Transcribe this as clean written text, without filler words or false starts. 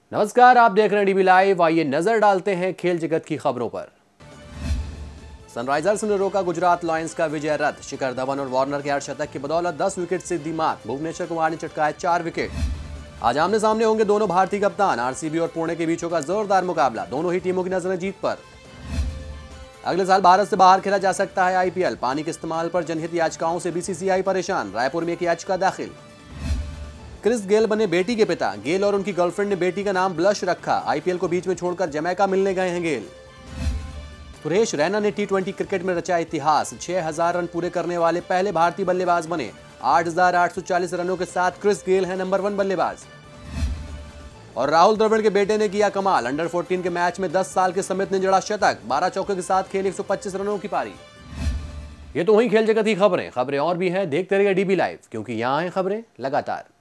नमस्कार, आप देख रहे हैं डीबी लाइव। आइए नजर डालते हैं खेल जगत की खबरों पर। सनराइजर्स ने रोका गुजरात लायंस का विजय रथ। शिखर धवन और वार्नर के अर्धशतक की बदौलत 10 विकेट से दी मात। भुवनेश्वर कुमार ने चटकाए 4 विकेट। आज आमने सामने होंगे दोनों भारतीय कप्तान। आरसीबी और पुणे के बीच होगा जोरदार मुकाबला। दोनों ही टीमों की नजरें जीत पर। अगले साल भारत से बाहर खेला जा सकता है आईपीएल। पानी के इस्तेमाल पर जनहित याचिकाओं से बीसीसीआई परेशान। रायपुर में एक याचिका दाखिल। क्रिस गेल बने बेटी के पिता। गेल और उनकी गर्लफ्रेंड ने बेटी का नाम ब्लश रखा। आईपीएल को बीच में छोड़कर जमैका मिलने गए हैं गेल। सुरेश रैना ने टी20 क्रिकेट में रचा इतिहास। 6000 रन पूरे करने वाले पहले भारतीय बल्लेबाज बने। 8840 रनों के साथ क्रिस गेल हैं नंबर 1 बल्लेबाज। और राहुल द्रविड़ के बेटे ने किया कमाल। अंडर 14 के मैच में 10 साल के समित ने जड़ा शतक। 12 चौके के साथ खेली 125 रनों की पारी। ये तो वही खेल जगत की खबरें और भी हैं। देखते रहिए डीबी लाइव, क्योंकि यहाँ हैं खबरें लगातार।